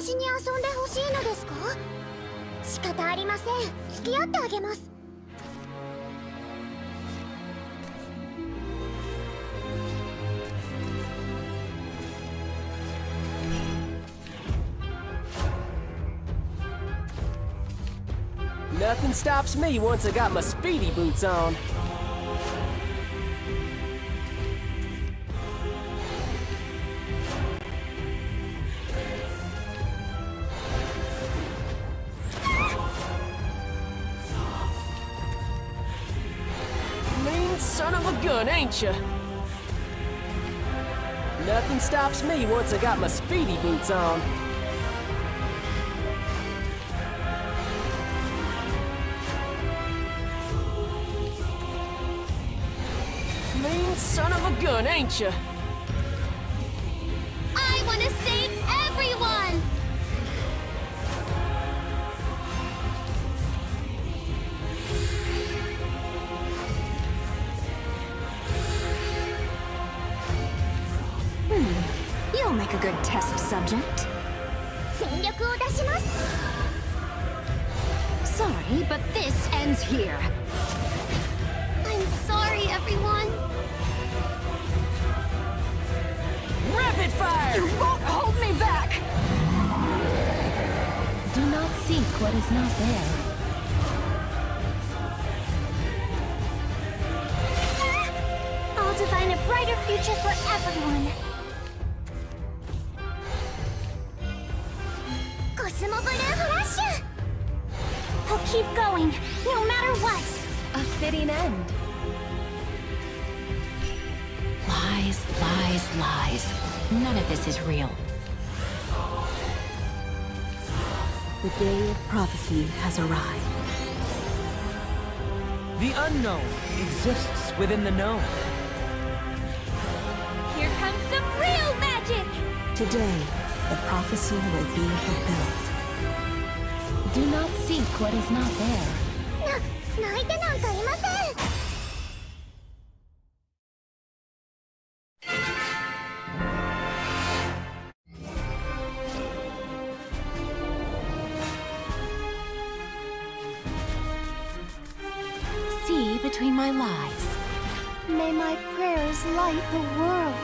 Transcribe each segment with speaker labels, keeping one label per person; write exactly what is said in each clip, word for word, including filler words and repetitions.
Speaker 1: 私に遊んでほしいのですか？仕方ありません。付き合ってあげます。
Speaker 2: Nothing stops me once I got my speedy boots on. Mean son of a gun, ain't ya? Nothing stops me once I got my speedy boots on. Mean son of a gun, ain't ya?
Speaker 1: I want to save everyone!
Speaker 3: Hmm. You'll make a good test subject.
Speaker 1: 全力を出します。
Speaker 3: Sorry, but this ends here.
Speaker 1: I'm sorry, everyone.
Speaker 2: Rapid fire!
Speaker 3: You won't hold me back!
Speaker 4: Do not seek what is not there.
Speaker 1: I'll define a brighter future for everyone. Cosmo Blue Flash! I'll keep going, no matter what.
Speaker 4: A fitting end.
Speaker 3: Lies, lies, lies. None of this is real.
Speaker 4: The day of prophecy has arrived.
Speaker 5: The unknown exists within the known.
Speaker 1: Here comes some real magic!
Speaker 4: Today, the prophecy will be fulfilled. Do not seek what is not there.
Speaker 1: な、泣いてなんかいません!
Speaker 3: See between my lies.
Speaker 1: May my prayers light the world.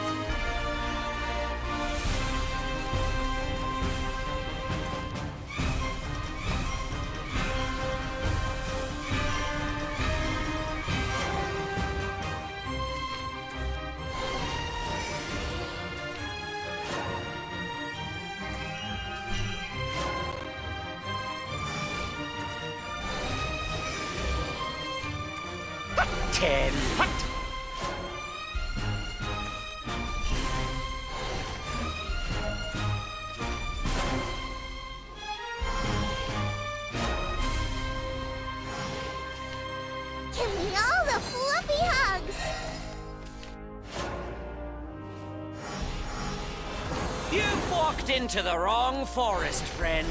Speaker 5: Ten. Hut.
Speaker 1: Give me all the fluffy hugs!
Speaker 5: You've walked into the wrong forest, friend.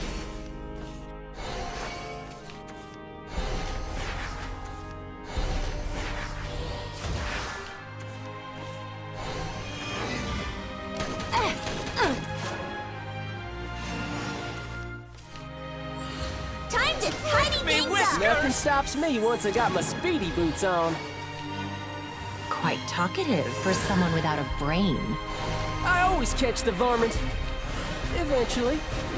Speaker 1: Time to tidy
Speaker 5: Me
Speaker 1: things
Speaker 5: whiskers!
Speaker 1: up!
Speaker 2: Nothing stops me once I got my speedy boots on.
Speaker 3: Quite talkative for someone without a brain.
Speaker 2: I always catch the varmint. Eventually.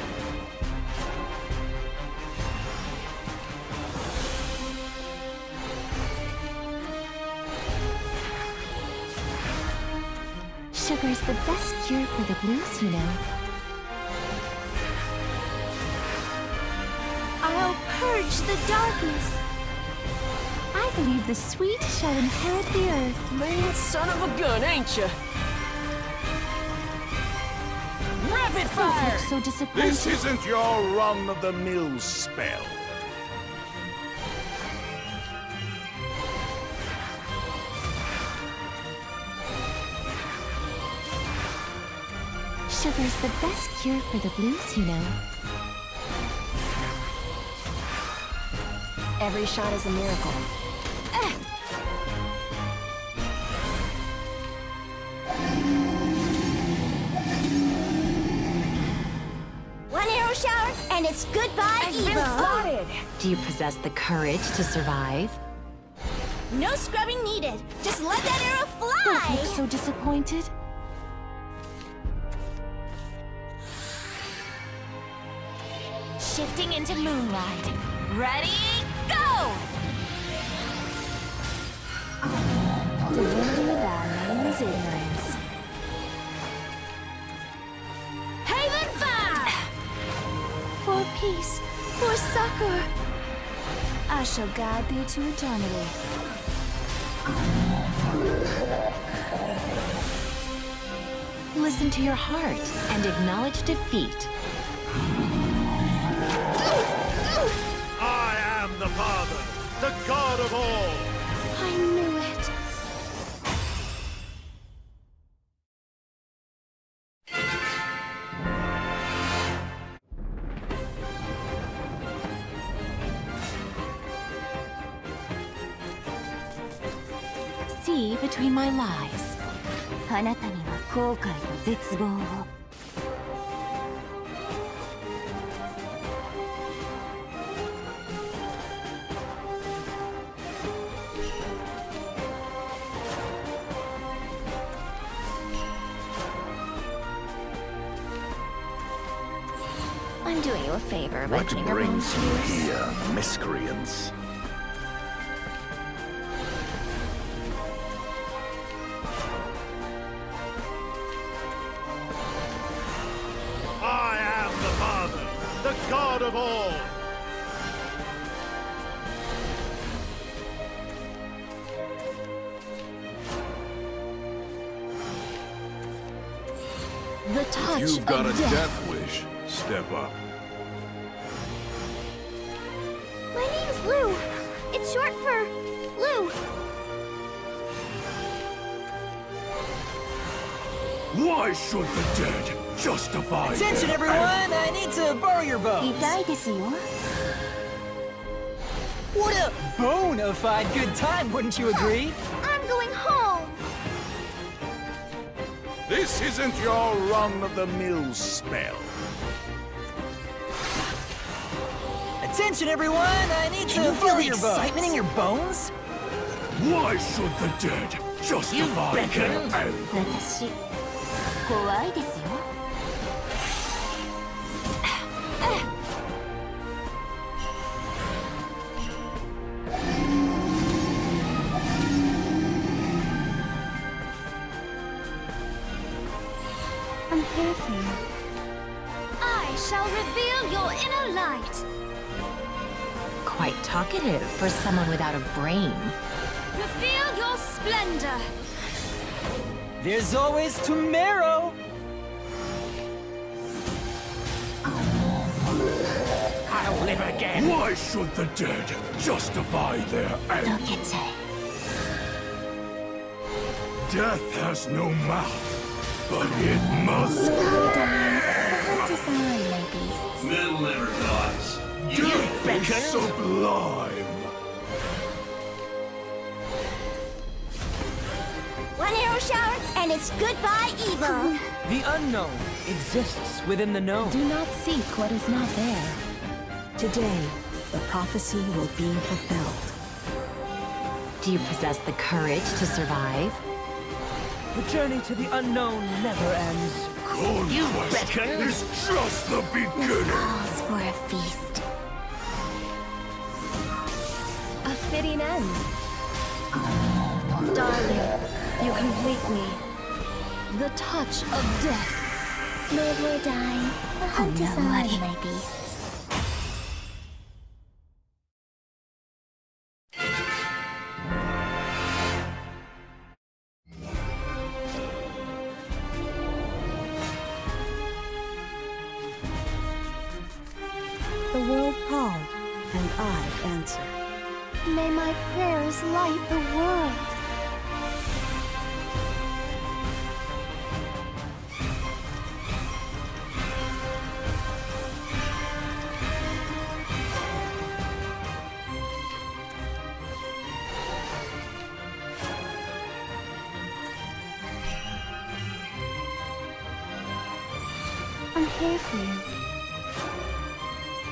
Speaker 4: Sugar's the best cure for the blues, you know.
Speaker 1: I'll purge the darkness!
Speaker 4: I believe the sweet shall inherit the earth.
Speaker 2: Mean son of a gun, ain't ya? Rapid
Speaker 4: Don't
Speaker 2: fire!
Speaker 4: look so disappointed.
Speaker 6: This isn't your run-of-the-mill spell.
Speaker 4: Sugar's the best cure for the blues, you know.
Speaker 2: Every shot is a miracle.
Speaker 1: and it's goodbye evil.
Speaker 3: Do you possess the courage to survive?
Speaker 1: No scrubbing needed. Just let that arrow fly.
Speaker 4: Don't look so disappointed.
Speaker 1: Shifting into moonlight. Ready, go!
Speaker 4: Divinity that means ignorance.
Speaker 1: Haven fire! For peace, for succor.
Speaker 4: I shall guide thee to eternity.
Speaker 3: Listen to your heart and acknowledge defeat.
Speaker 6: I am the Father, the God of all.
Speaker 1: I knew it.
Speaker 3: See between my lies.
Speaker 1: あなたには後悔の絶望を。I'm doing you a favor by
Speaker 6: What
Speaker 1: putting a room
Speaker 6: brings you
Speaker 1: to
Speaker 6: here, miscreants? I am the Father, the God of all.
Speaker 1: The touch
Speaker 6: If you've got
Speaker 1: of
Speaker 6: a
Speaker 1: death.
Speaker 6: death wish, step up.
Speaker 1: My name's Lou. It's short for Lou.
Speaker 6: Why should the dead justify
Speaker 2: Attention,
Speaker 6: their
Speaker 2: everyone! I need to borrow your bones.
Speaker 1: 痛いですよ。
Speaker 2: What a bona fide good time, wouldn't you agree?
Speaker 1: I'm going home.
Speaker 6: This isn't your run-of-the-mill spell.
Speaker 2: Attention, everyone! I need
Speaker 5: Can
Speaker 2: to
Speaker 5: you feel
Speaker 2: borrow
Speaker 5: the
Speaker 2: your
Speaker 5: excitement
Speaker 2: bones.
Speaker 5: in your bones?
Speaker 6: Why should the dead justify their
Speaker 5: beckon.
Speaker 6: end?
Speaker 1: 私、怖いですよ。
Speaker 4: I'm here for you.
Speaker 1: I shall reveal your inner light.
Speaker 3: Quite talkative for someone without a brain.
Speaker 1: Reveal your splendor.
Speaker 2: There's always tomorrow!
Speaker 5: I'll live again.
Speaker 6: Why should the dead justify their end?
Speaker 1: 溶けちゃえ。
Speaker 6: Death has no mouth, but it must.
Speaker 7: Middle never dies.
Speaker 6: Death is sublime.
Speaker 1: One arrow shower, and it's goodbye evil.
Speaker 2: The unknown exists within the known.
Speaker 4: Do not seek what is not there. Today, the prophecy will be fulfilled.
Speaker 3: Do you possess the courage to survive?
Speaker 2: The journey to the unknown never ends.
Speaker 6: Conquest
Speaker 5: beckon.
Speaker 6: is just the beginning.
Speaker 1: Calls for a feast.
Speaker 4: A fitting end. Darling, you complete me. The touch of death.
Speaker 1: Live or die. The hunt is on, my beasts.
Speaker 4: The world called, and I answer.
Speaker 1: May my prayers light the world.
Speaker 4: I'm here for you.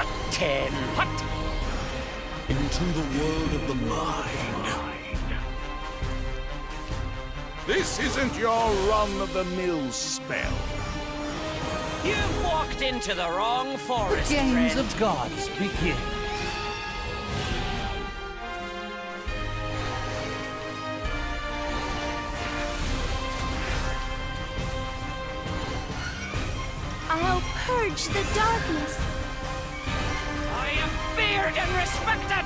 Speaker 5: The ten. What?
Speaker 6: Into the world of the mind. This isn't your run-of-the-mill spell.
Speaker 5: You've walked into the wrong forest,
Speaker 2: The games
Speaker 5: friend.
Speaker 2: of gods begin.
Speaker 1: I'll purge the darkness.
Speaker 5: I am feared and respected.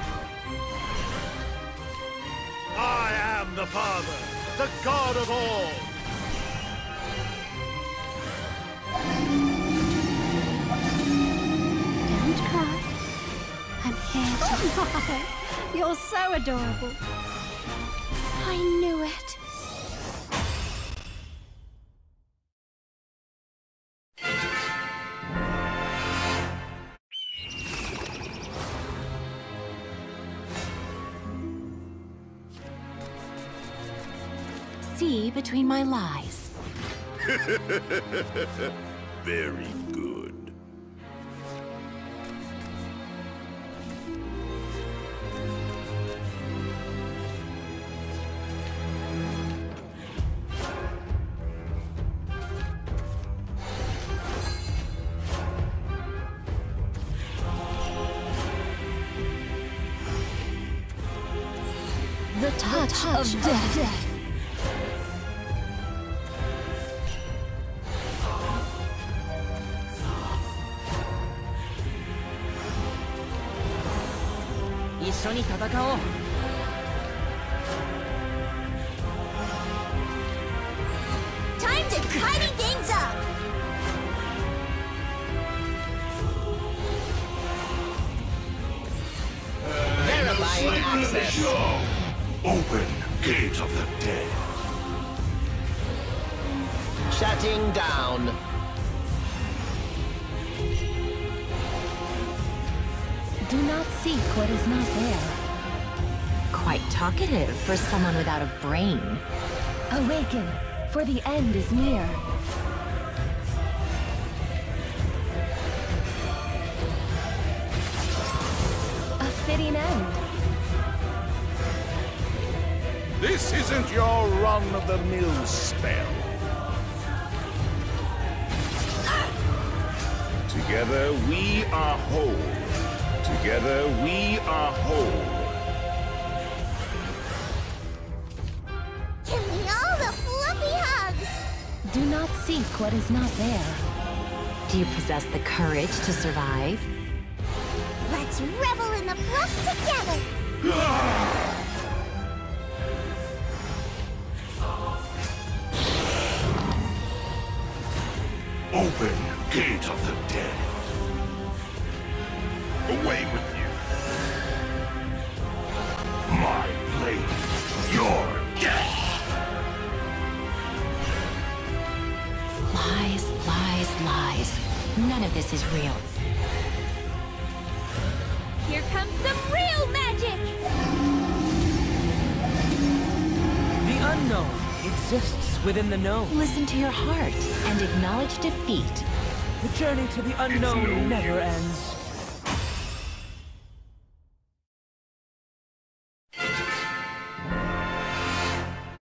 Speaker 6: I am the Father, the God of all.
Speaker 1: Don't cry. I'm here to... Oh, you're so adorable. I knew it.
Speaker 3: See between my lies.
Speaker 6: Very good.
Speaker 3: The touch, touch of death. death.
Speaker 1: Time to tidy things up.
Speaker 5: Verifying access.
Speaker 6: Show. Open gate of the dead.
Speaker 5: Shutting down.
Speaker 3: Do not seek what is not there. Quite talkative for someone without a brain. Awaken, for the end is near. A fitting end.
Speaker 6: This isn't your run-of-the-mill spell. Together we are whole. Together we are whole.
Speaker 1: Give me all the fluffy hugs.
Speaker 3: Do not seek what is not there. Do you possess the courage to survive?
Speaker 1: Let's revel in the fluff together.
Speaker 6: Open gate of the dead. Away with you. My blade, your death.
Speaker 3: Lies, lies, lies. None of this is real.
Speaker 1: Here comes some real magic.
Speaker 2: The unknown exists within the known.
Speaker 3: Listen to your heart and acknowledge defeat.
Speaker 2: The journey to the unknown
Speaker 6: no
Speaker 2: never
Speaker 6: use.
Speaker 2: ends.